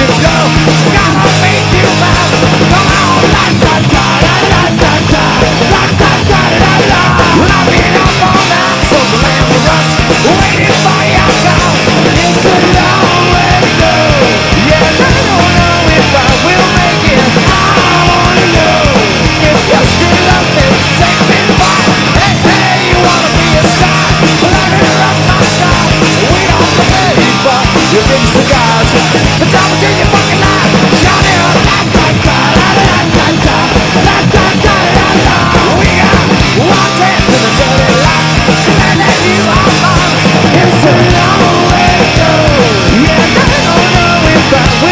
you go. Gonna make you laugh. Come on, la da da la la da da, la da da la la. I've been up all night, so glamorous, waiting for your call. It's a long way to go. Yeah, I don't know if I will make it. I wanna know if you still love me. Take me far. Hey, hey, you wanna be a star? Lighter up my star. We don't play, but you bring cigars. The devil's in your fucking life. Shout it out, la da da la la da da, la da da la la. We got one dance in the dirty light, and then you are mine. It's a long way to go. Yeah, I don't know if I